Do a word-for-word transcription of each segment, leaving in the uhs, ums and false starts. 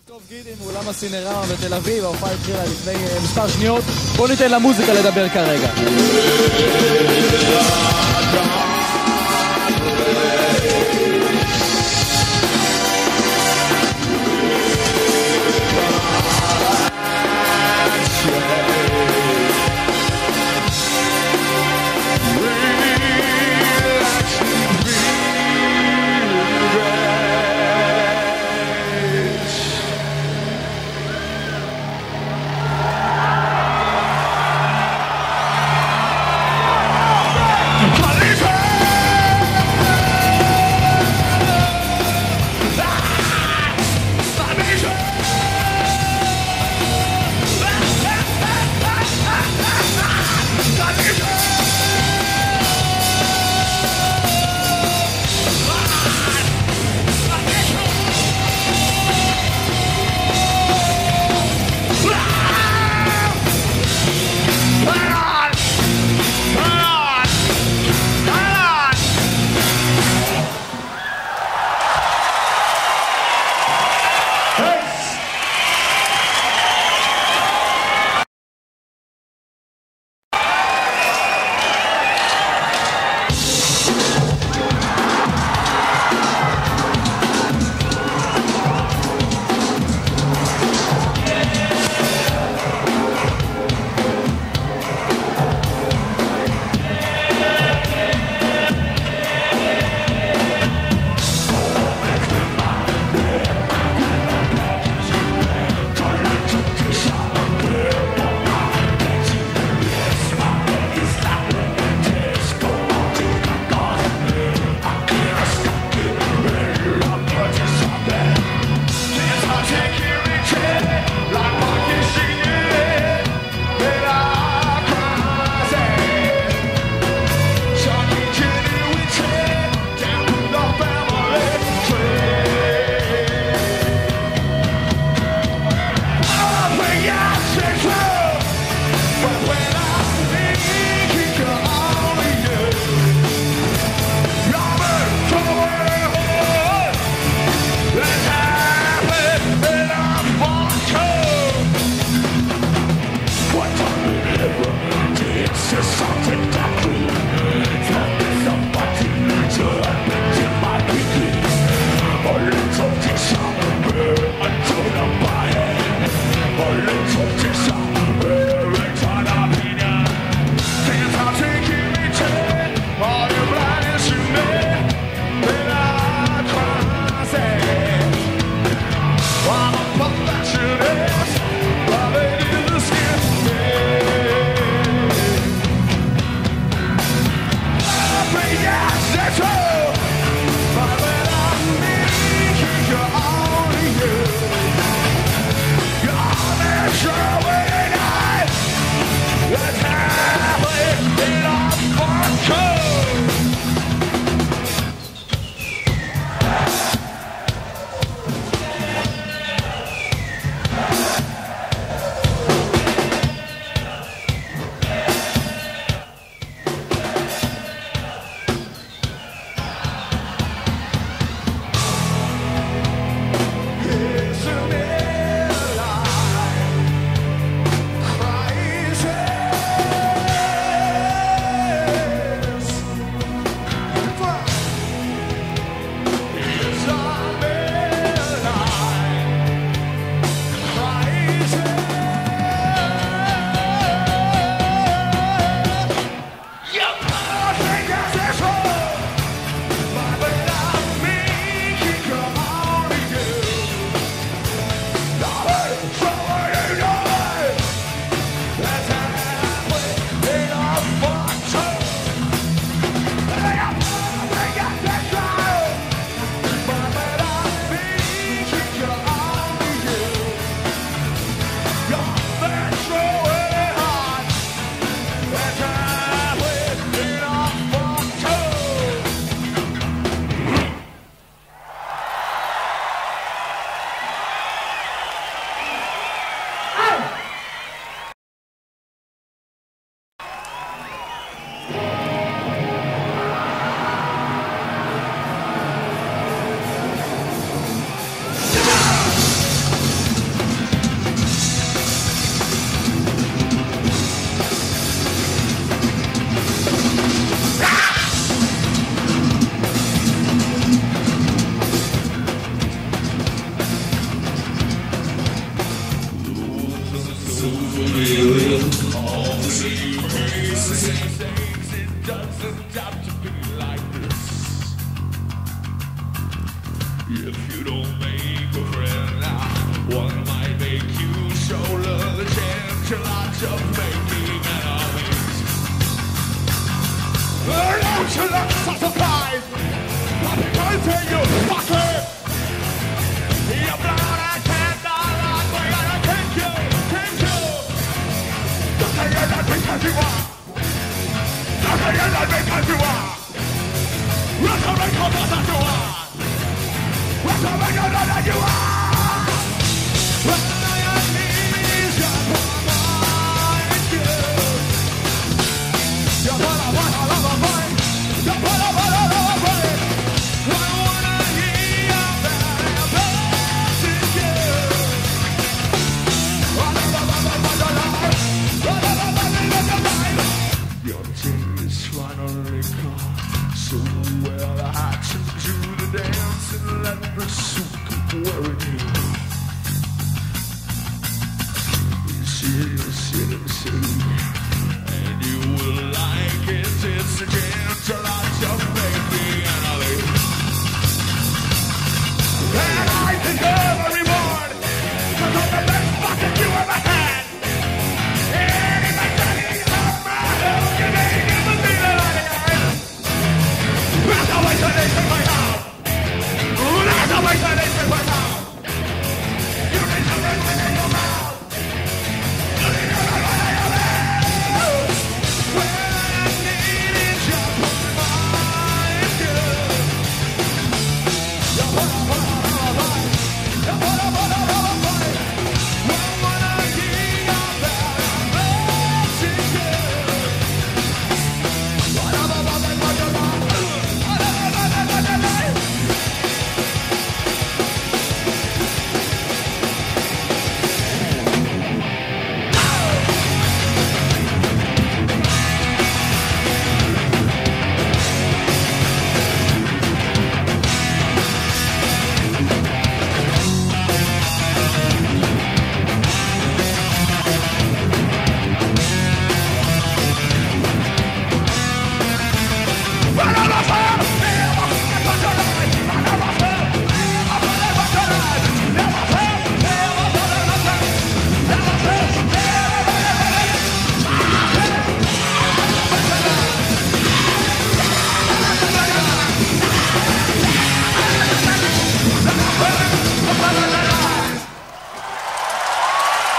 טוב גידי מאולם הסינרמה בתל אביב, ההופעה התחילה לפני מספר שניות. בואו ניתן למוזיקה לדבר כרגע.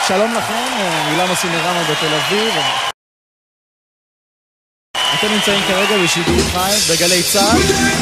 שלום לכם, אילן סינרמה בתל אביב. אתם נמצאים כרגע בשידור חי בגלי צה"ל.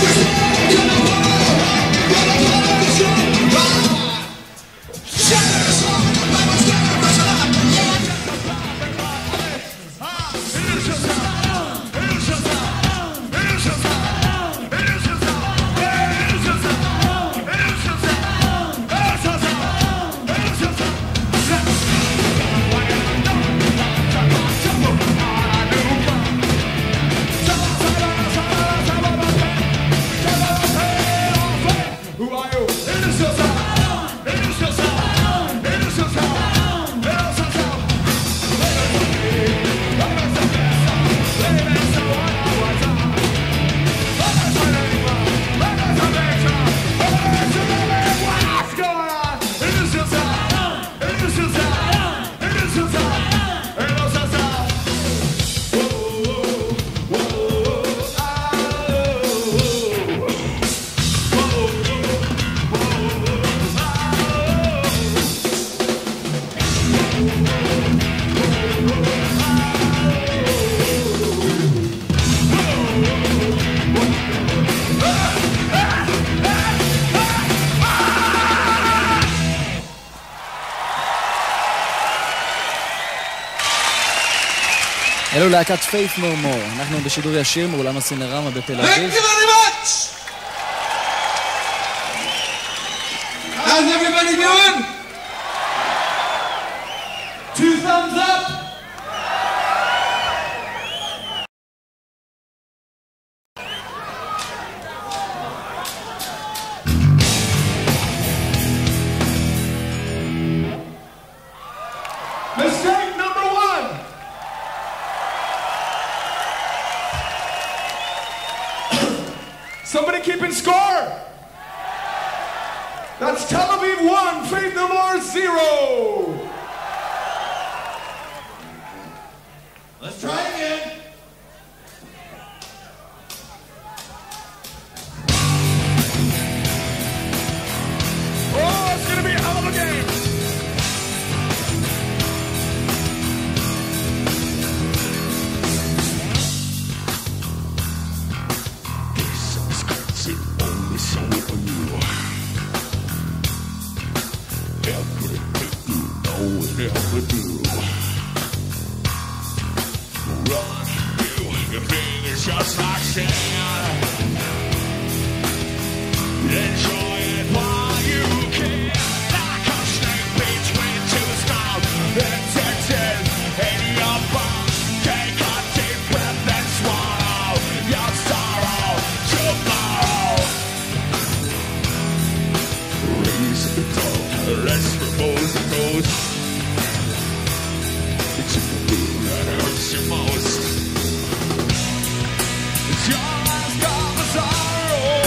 אלו להקת Faith No More. אנחנו בשידור ישיר מאולם הסינרמה בתל אביב. Thank you very much! How's everybody doing? Two thumbs up! Mistake number one! Somebody keeping score? That's Tel Aviv one, Faith No More zero. Let's try again. Oh, it's gonna be a hell of a game. Never do. Run, you, your fingers just like sand. Enjoy it while you can. Like a snake between two stars. Addicted in your bones. Take a deep breath and swallow your sorrow tomorrow. Raise the tone, let's repose the ghost. That hurts you most. It's your last cup of sorrow.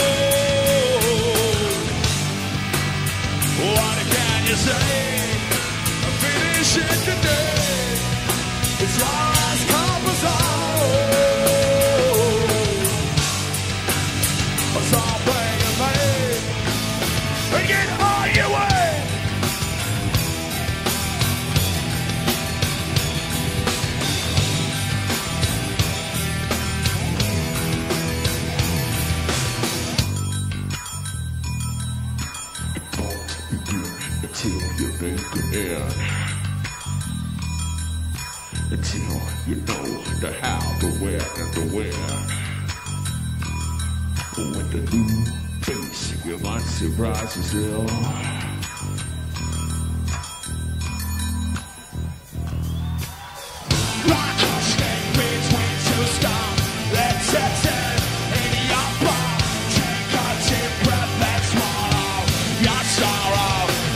What can you say? Finish it today. It's your last cup of sorrow. It's all play you made. And get all your way. Until you make it end. Until you know the how, the where, and the when. When the new face you might surprise yourself. Like a snake between two stars. Let's set it in your palm. Take a deep breath and swallow your sorrow.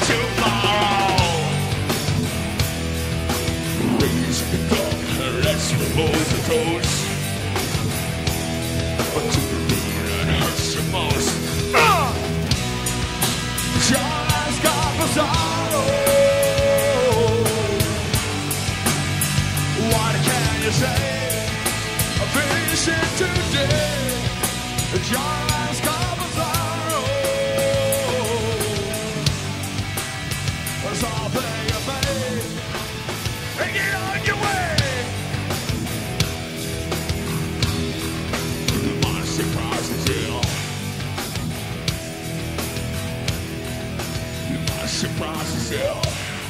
Let's repose the toast. But to the beat that hurts you most. uh! Your last cup of sorrow. What can you say? Finish it today. It's your last cup of sorrow. That's all they have made. and get on your way. My surprise is ill. My surprise is ill.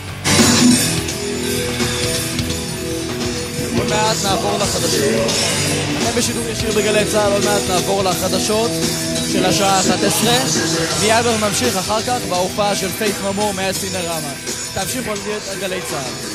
עוד מעט נעבור לחדשות. אתם בשידור ישיר בגלי צהל, עוד מעט נעבור לחדשות של השעה אחת עשרה. מיד עוד ממשיך אחר כך בהופעה של פייט נו מור מהסינרמה. תמשיכו על גלי צהל.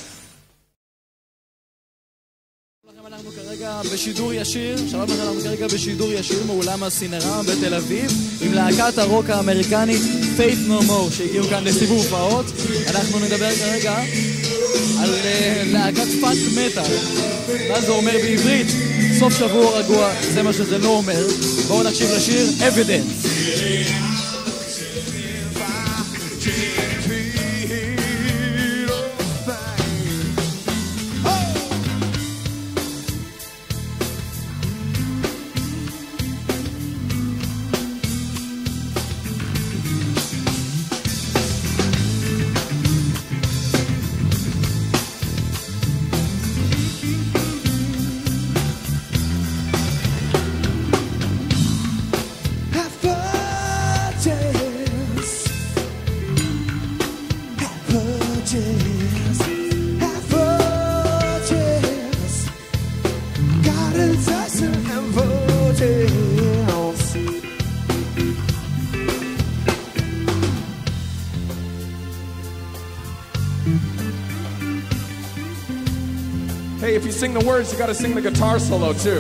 אנחנו כרגע בשידור ישיר, שלום לכם, אנחנו כרגע בשידור ישיר מאולם הסינרמה בתל אביב עם להקת הרוק האמריקנית פייט נו מור שהגיעו כאן לסיבוב הופעות. אנחנו נדבר כרגע על uh, להקת פאנק מטל. מה זה אומר בעברית? סוף שבוע רגוע, זה מה שזה לא אומר. בואו נקשיב לשיר Evidence. Hey, if you sing the words, you gotta sing the guitar solo too.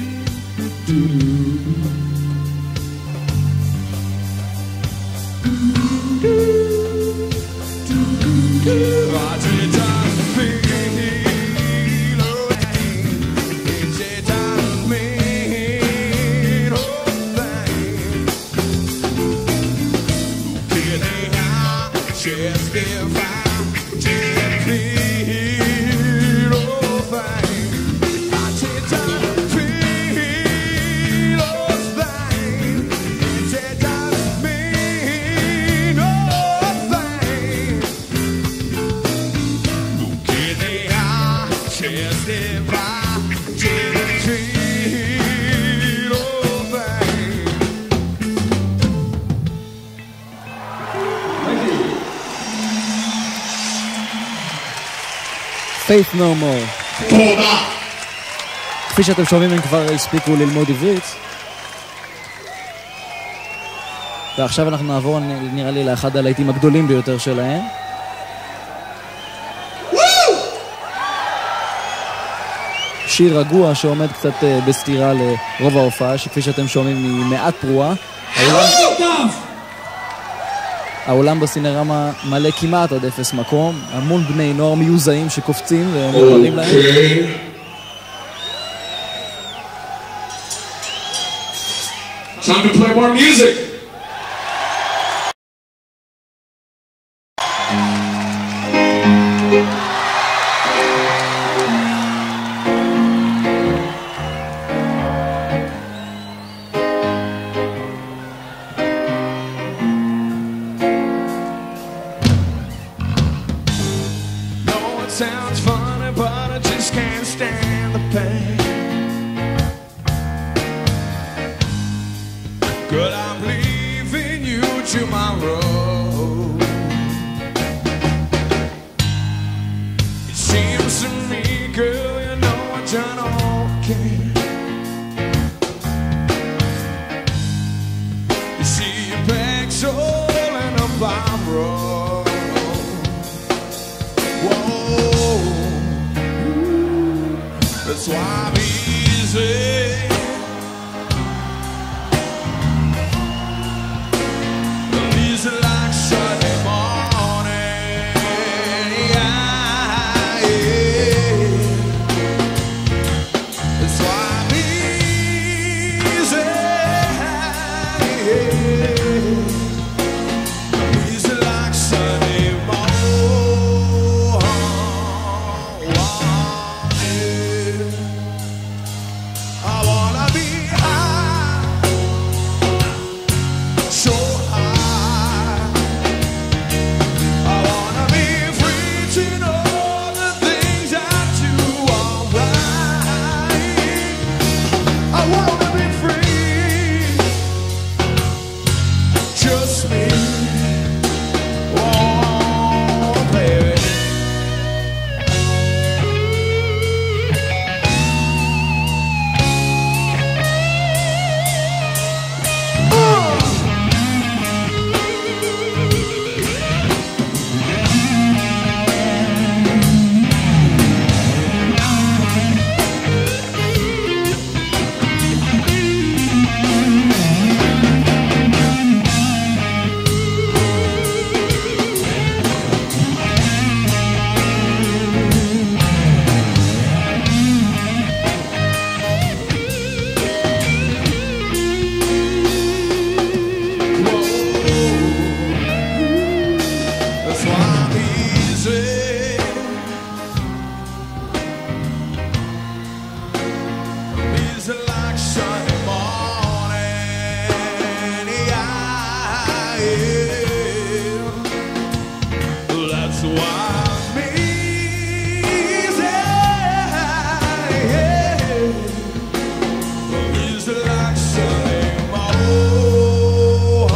Faith No More. כפי שאתם שומעים, הם כבר הספיקו ללמוד עברית. ועכשיו אנחנו נעבור, נראה לי, לאחד הלהיטים הגדולים ביותר שלהם. שיר רגוע שעומד קצת בסתירה לרוב ההופעה, שכפי שאתם שומעים היא מעט פרועה. העולם בסינרמה מלא כמעט עד אפס מקום, המון בני נוער מיוזעים שקופצים ומדברים להם. Time to play more music. Sounds funny, but I just can't stand the pain. Girl, I'm leaving you tomorrow. It seems to me, girl, you know I've done okay. You see your back's all in a borrow. That's why I'm easy. I'm easy That's why I'm easy. Easy like Sunday morning.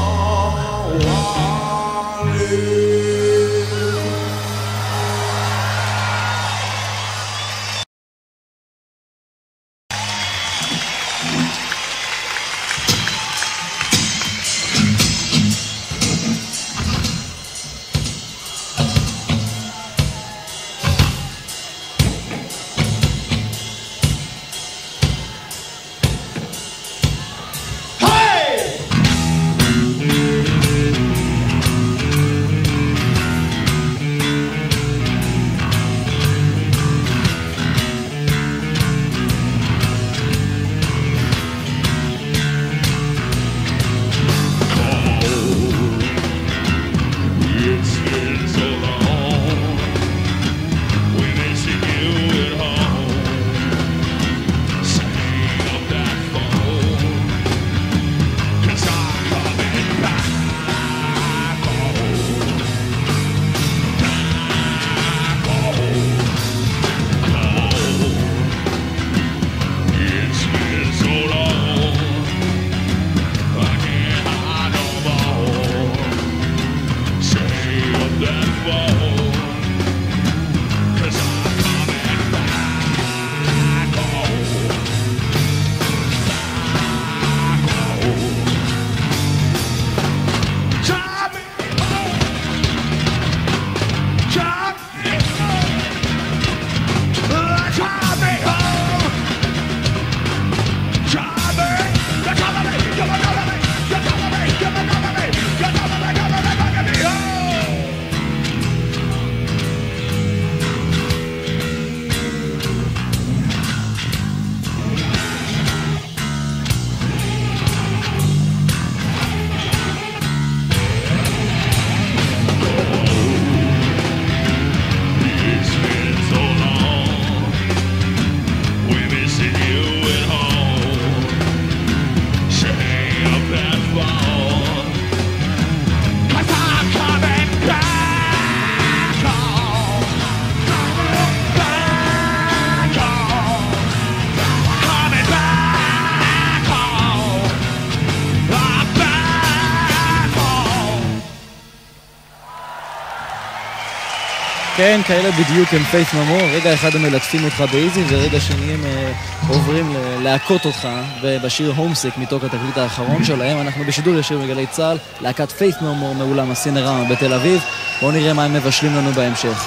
כן, כאלה בדיוק הם פיית' נו מור. רגע אחד הם מלטפים אותך באיזי, ורגע שני הם אה, עוברים להכות אותך בשיר הומסיק מתוך התקליט האחרון שלהם. אנחנו בשידור ישיר בגלי צה"ל, להקת פיית' נו מור מאולם הסינראונד בתל אביב. בואו נראה מה הם מבשלים לנו בהמשך.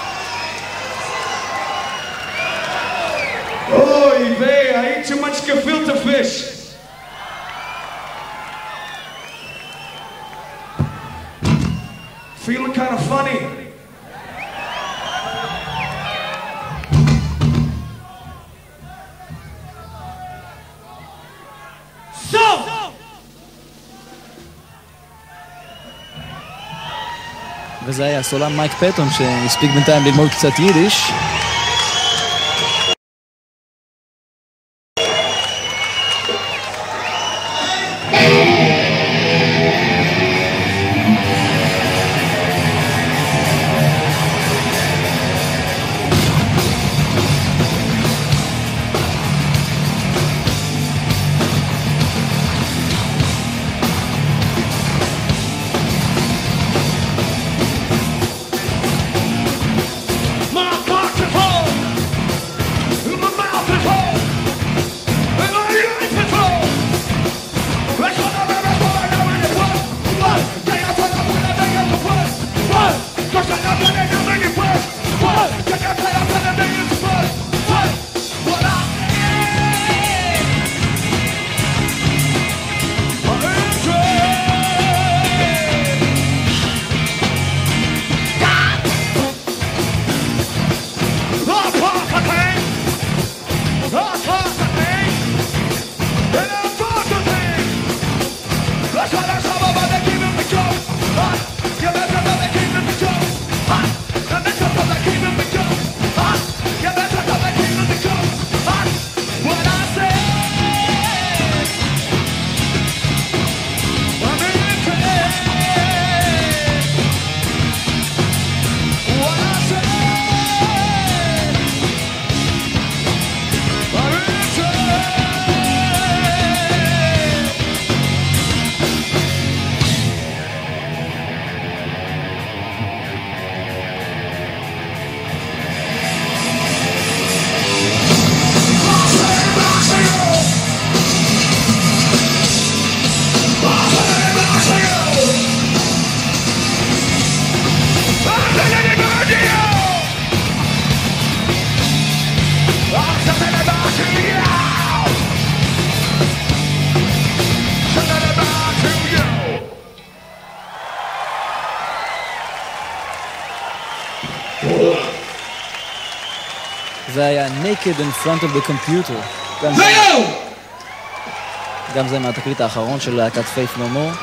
Oy vey, I ate too much gefilte fish. Feeling kind of funny. וזה היה הסולן מייק פטון שהספיק בינתיים ללמוד קצת יידיש. My box of זה היה Naked in Front of the Computer. גם זה, גם זה מהתקליט האחרון של להקת Faith No More.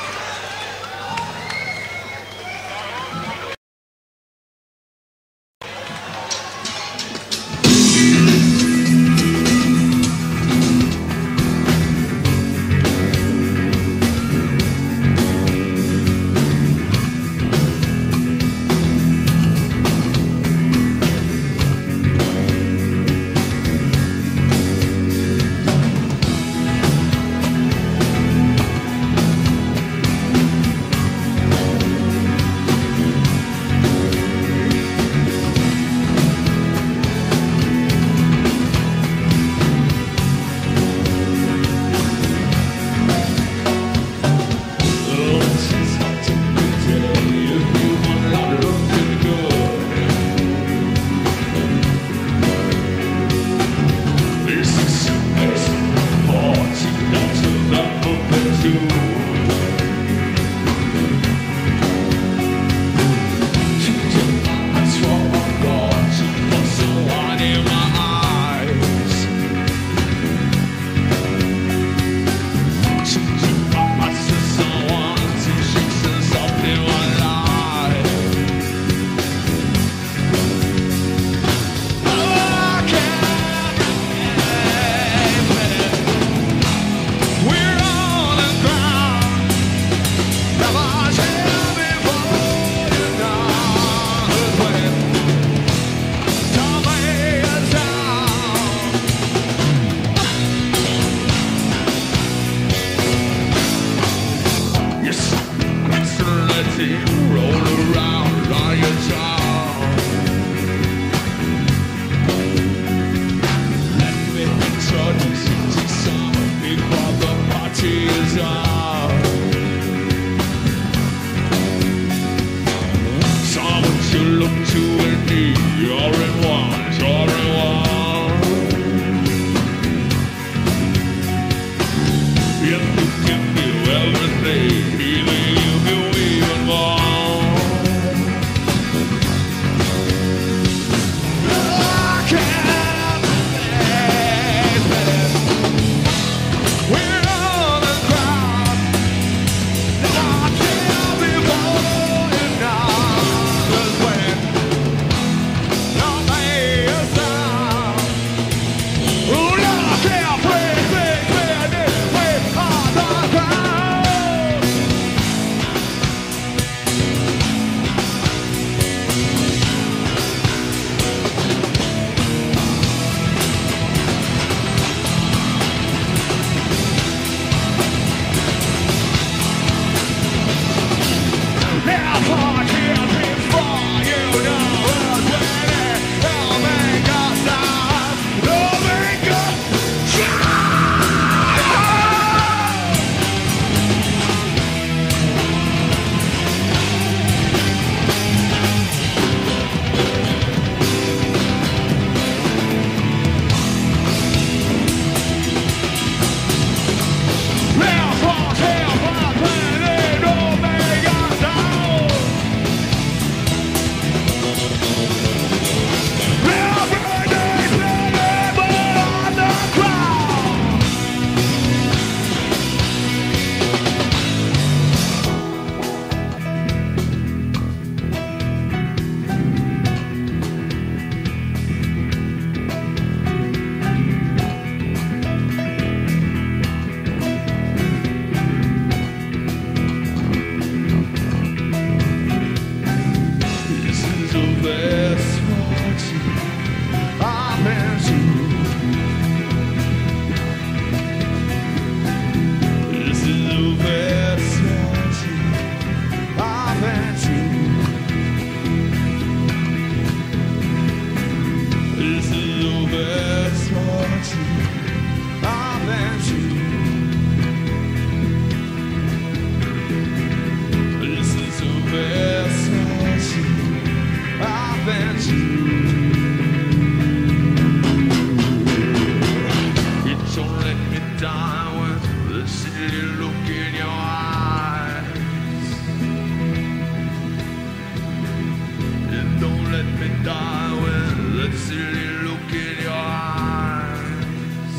Don't let me die with that silly look in your eyes.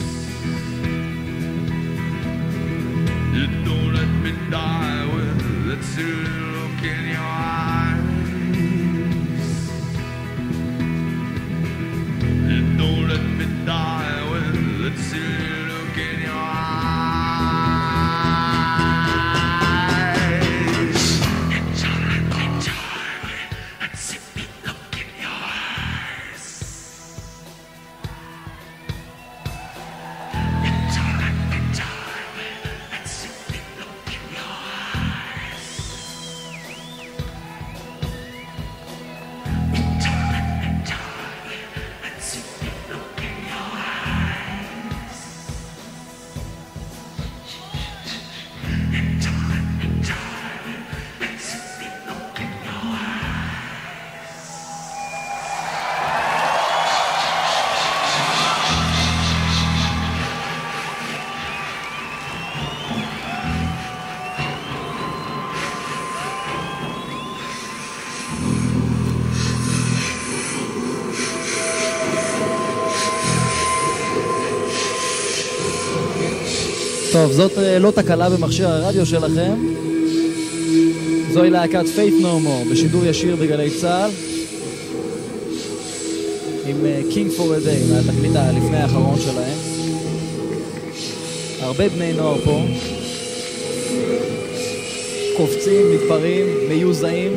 You don't let me die with that silly look in your eyes. You don't let me die with that silly look in your eyes. טוב, זאת לא תקלה במכשיר הרדיו שלכם. זוהי להקת Faith No More בשידור ישיר בגלי צהל עם King for a Day מהתקליט הלפני האחרון שלהם. הרבה בני נוער פה קופצים, מתפרעים, מיוזעים.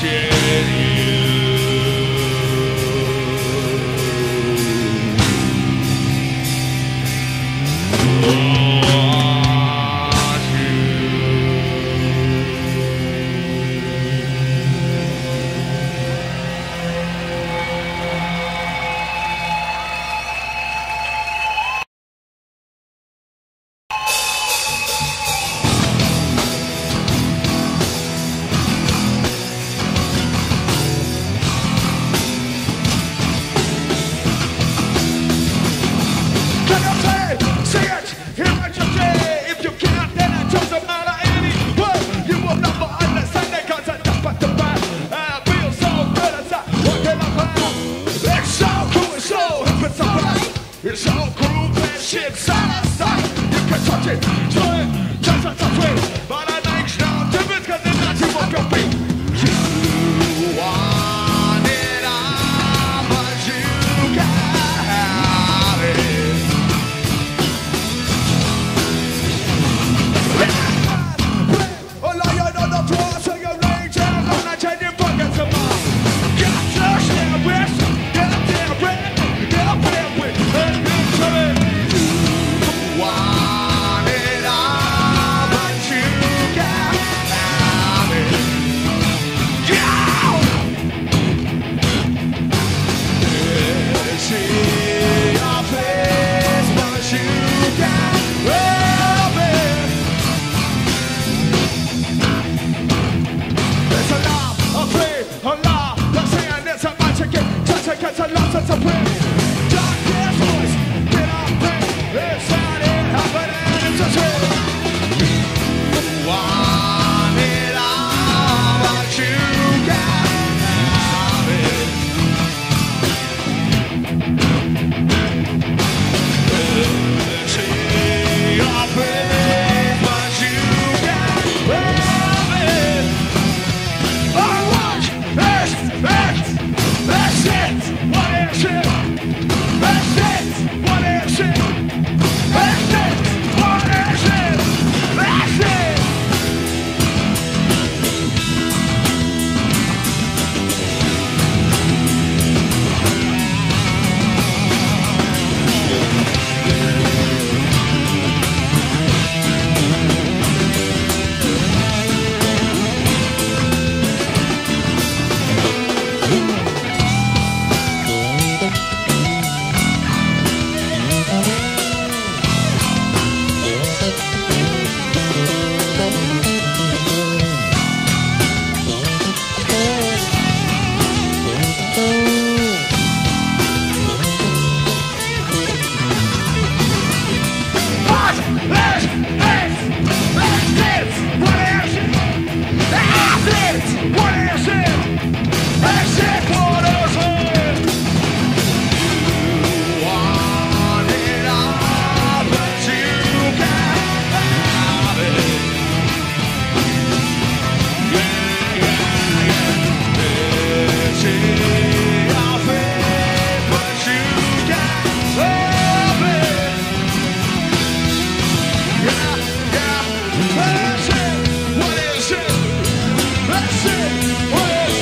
What is it?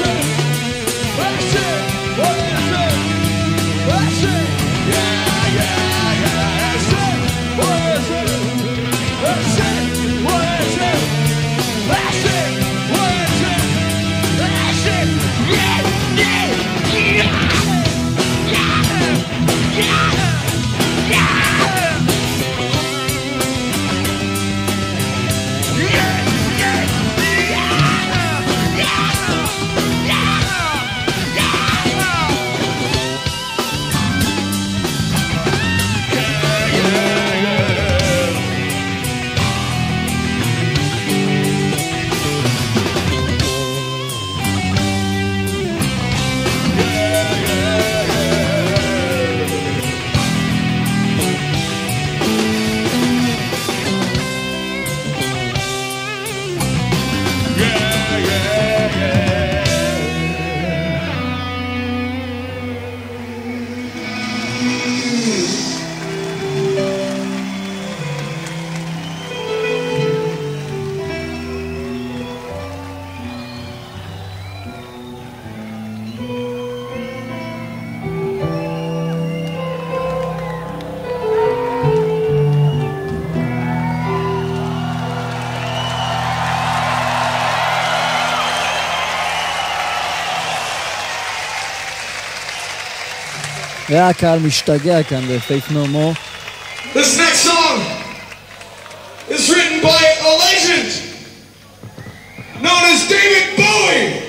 והקהל משתגע כאן ב-Faith No More. This next song is written by a legend known as David Bowie.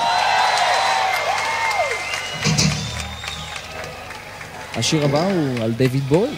השיר הבא הוא על דיוויד בוי.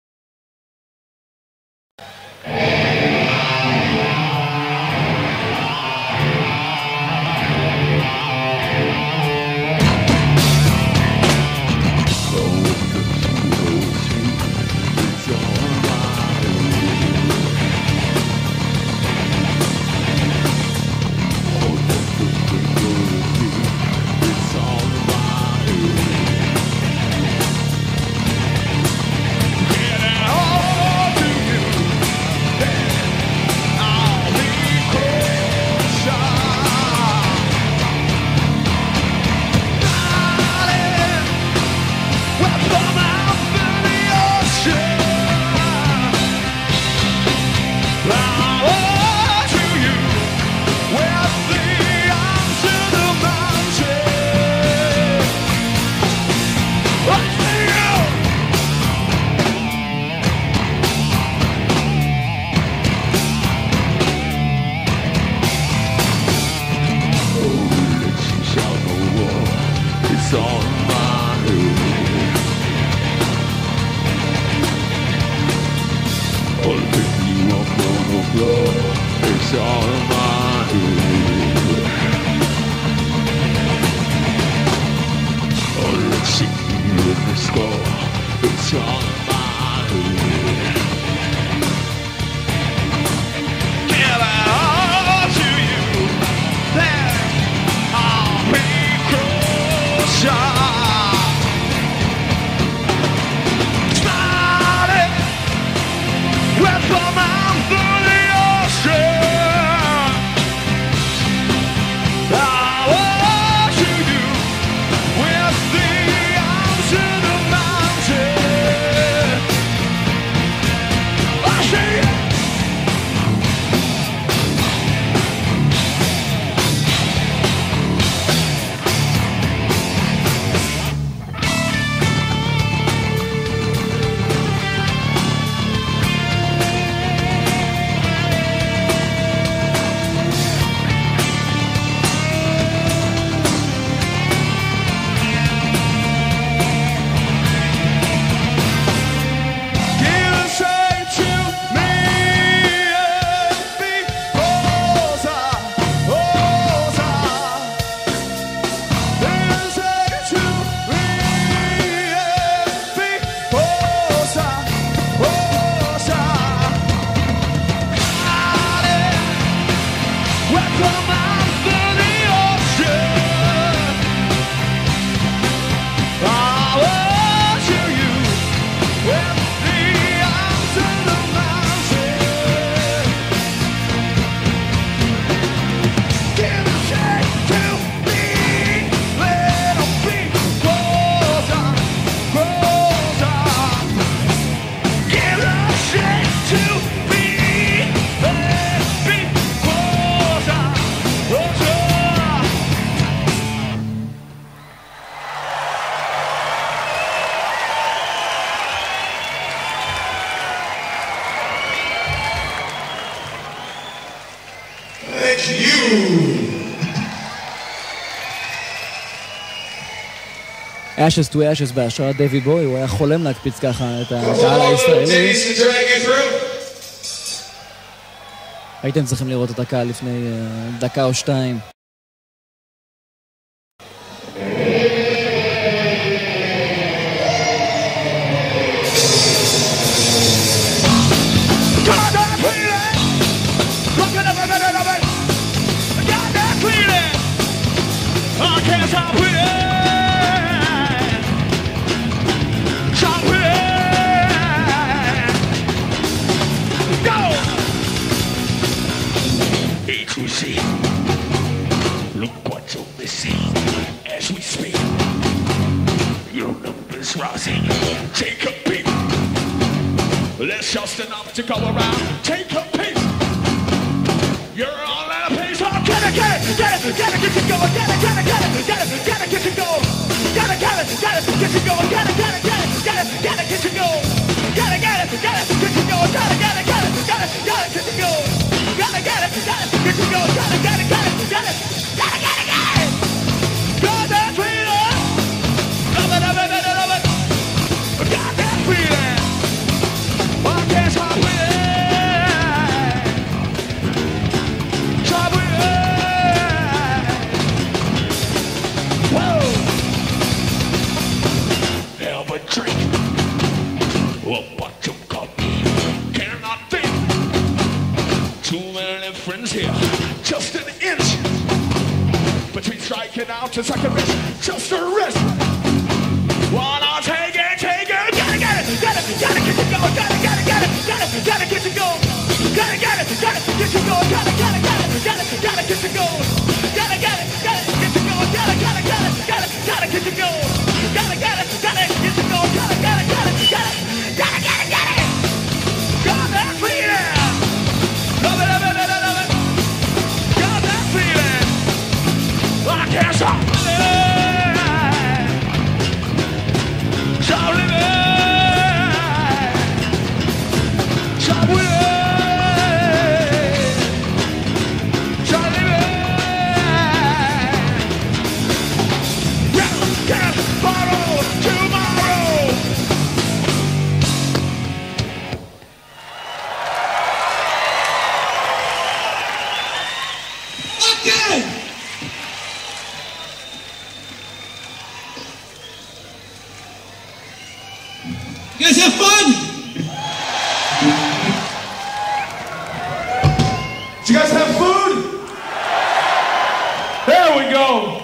Ashes to Ashes בהשראת דיוויד בוי, הוא היה חולם להקפיץ ככה את הקהל הישראלי. הייתם צריכים לראות את הקהל לפני דקה או שתיים. Look what's on the scene as we speak. Your numbers rising. Take a peek. There's just enough to go around. Take a peek. You're all at a pace. Oh, get it, get it, get it, get it, get it going. Get it, get it, get it, get it, get it, get it going. Get it, get it, get it, get it going. Get it, get it. take it out to second base, just a risk. Wanna take it, take it, gotta get it, gotta, gotta get you going, gotta, gotta, gotta, gotta, gotta get you going, gotta, gotta, gotta get you going, gotta, gotta, gotta, gotta, gotta get you going, gotta, gotta, gotta get you going, gotta, gotta, gotta, gotta, gotta get you going, gotta, gotta, gotta get you going, gotta, gotta, gotta, gotta, gotta, gotta, gotta, got that feeling, love it, love it, love it, love it, got that feeling, I can't stop living. Stop living, stop living, stop living. You can't borrow tomorrow. Okay. You guys have fun? Did you guys have food? There we go.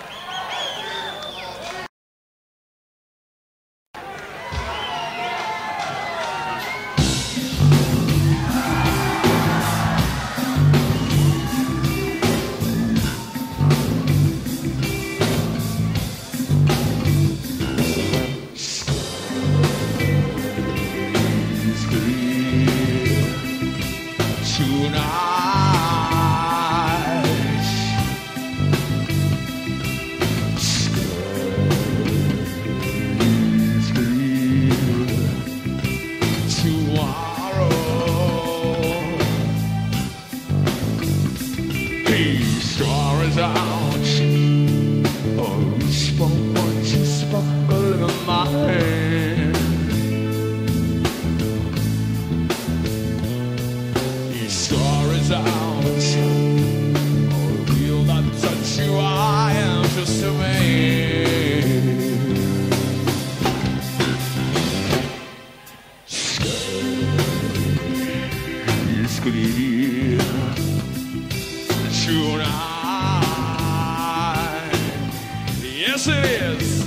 Yes, it is.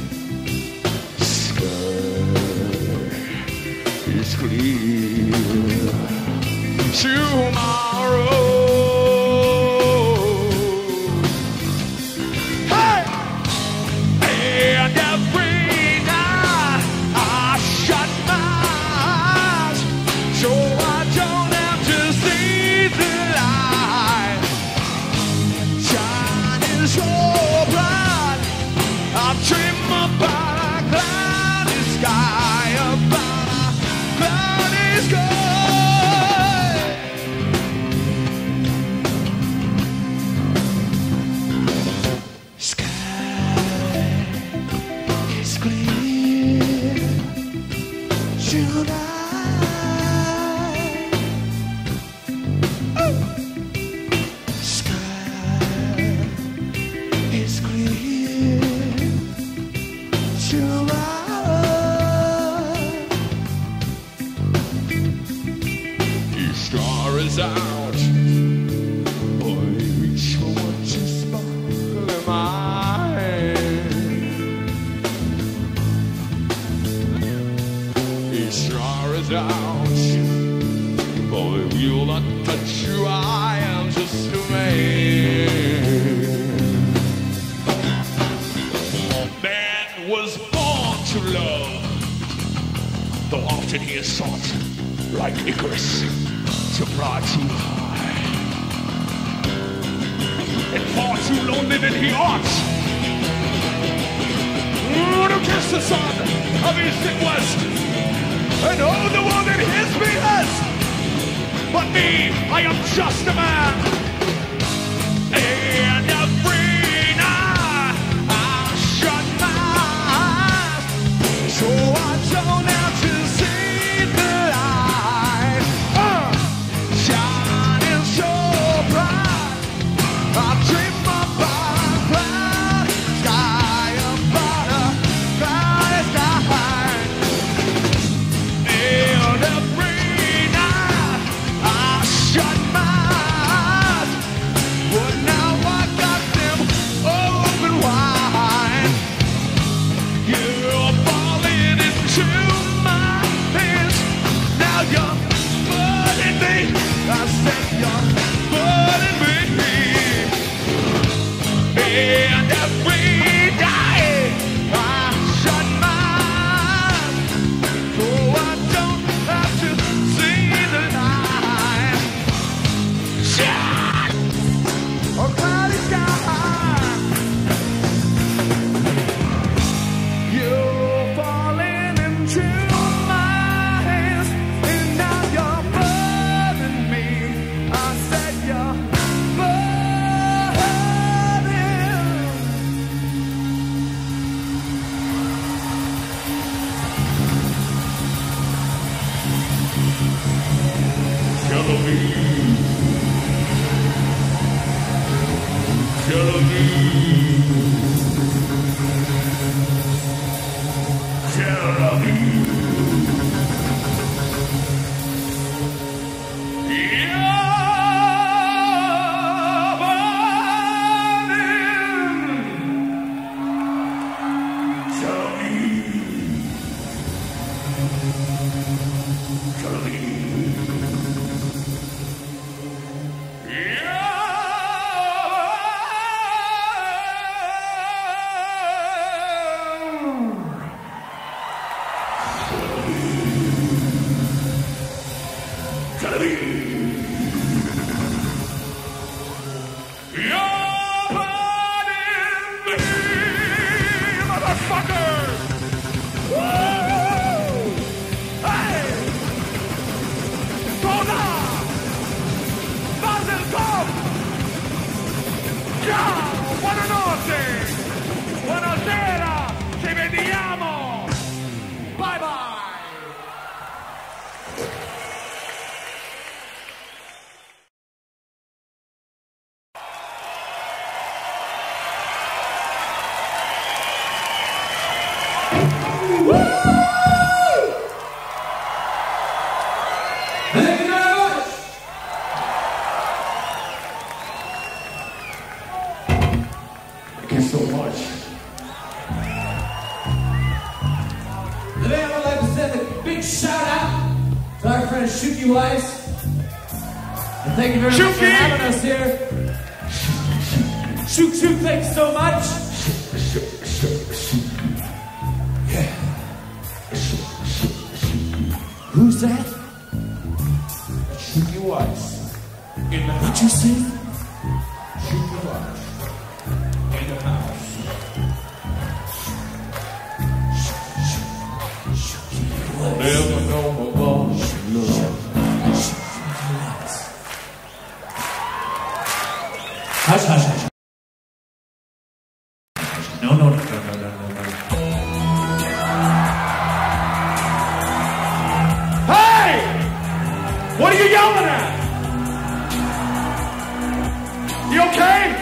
It's clear. Tomorrow. Hey! And every night I shut my eyes so I don't have to see the light shining so bright. I dream about a cloudy sky, about a cloudy sky. Out, boy, reach for what you sparkle in my hand. Each star is out, boy, will not touch you. I am just a man. Man was born to love, though often he is sought like Icarus to fly too high, and far too lonely than he ought. Ooh, to kiss the sun of east and west, and hold the world in his behest. But me, I am just a man, and every night I shut my eyes so I don't have to see the light. Uh. Shining so bright, I dream about a cloud sky, about a cloudy sky. And every night I shut my eyes, but now I got And every day I shut my eyes so I don't have to see the light. Shine a cloudy sky. You're falling into my hands, and now you're burning me. I said you're burning. Tell me, tell me, tell me. Buonasera, ci vediamo. Bye bye. Shuki Weiss. And thank you very Shuki. much for having us here. Shook Shook, thanks so much. Yeah. Who's that? Shuki Weiss. In the house. What'd you say? Shuki Weiss. In the house. Never know my boss. Hush, hush, hush. No, no, no, no, no, no, no, no. Hey! What are you yelling at? You okay?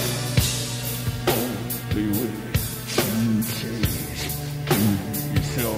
So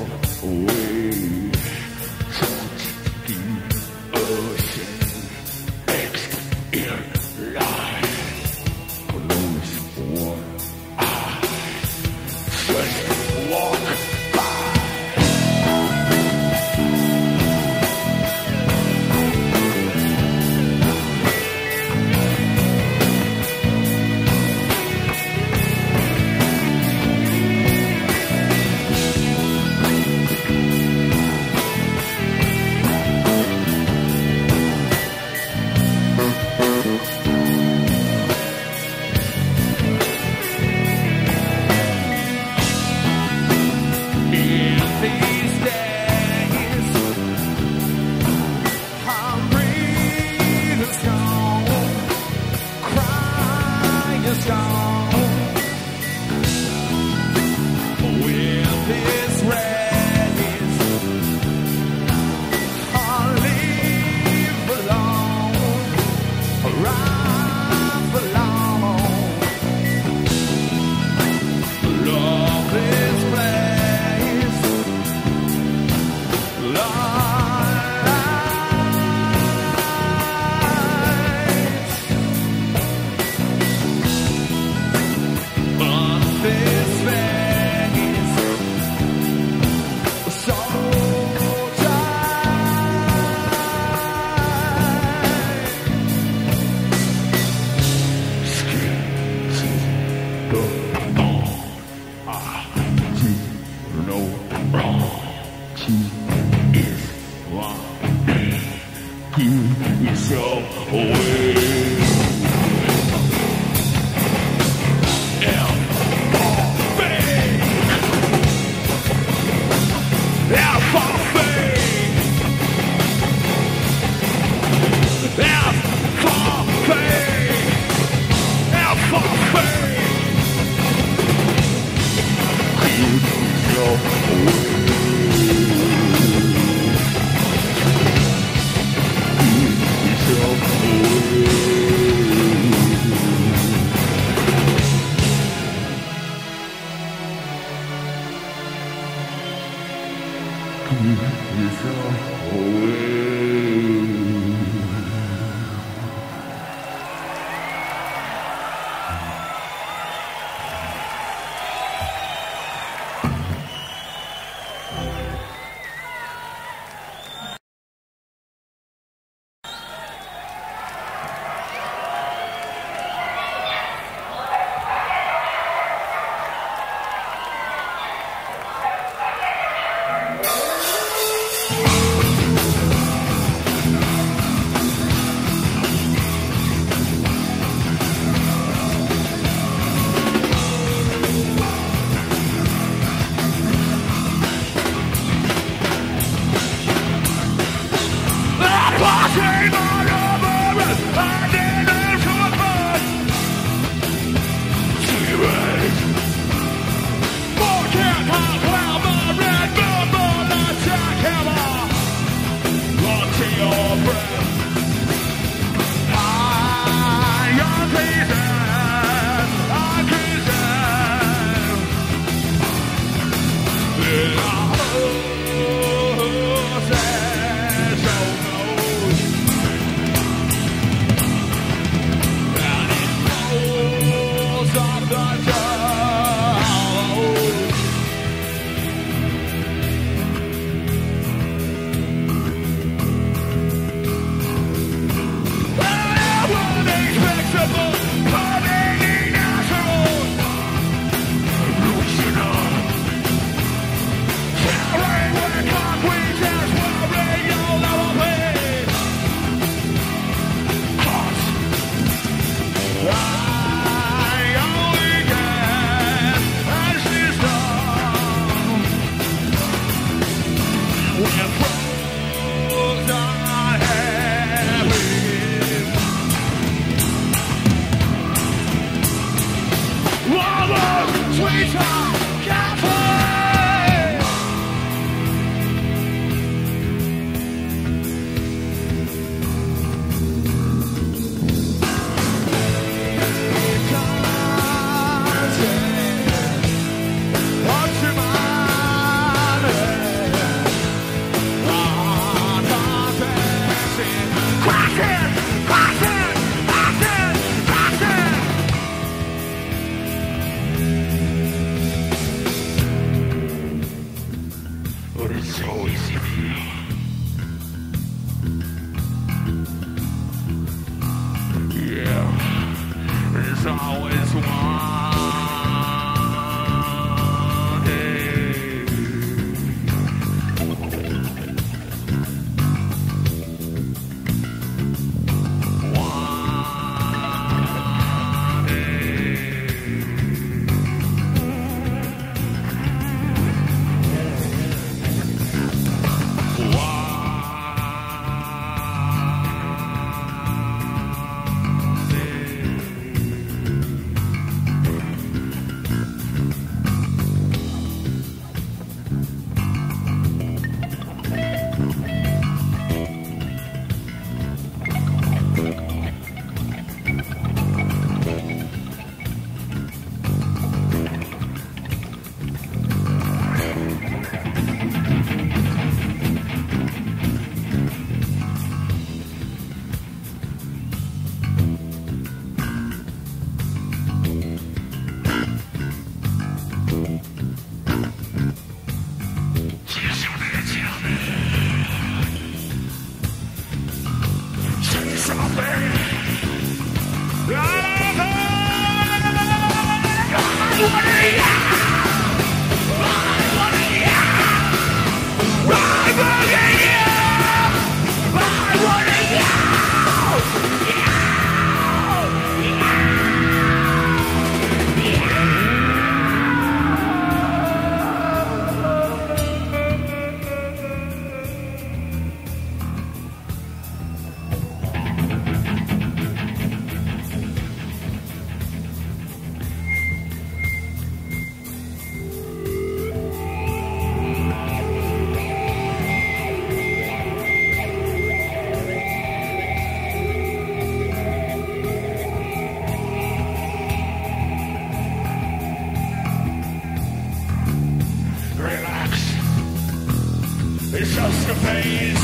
It's just a phase.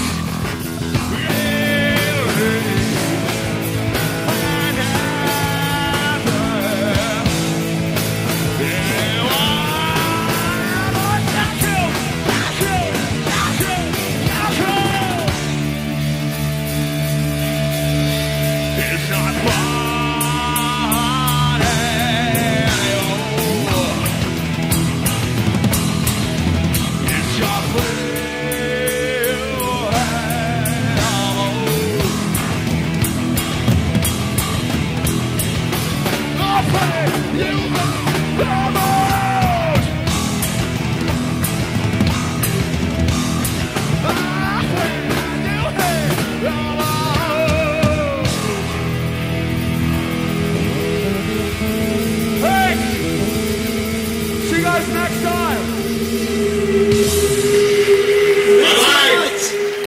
It's not fun anymore. It's your will anymore. I pray you will never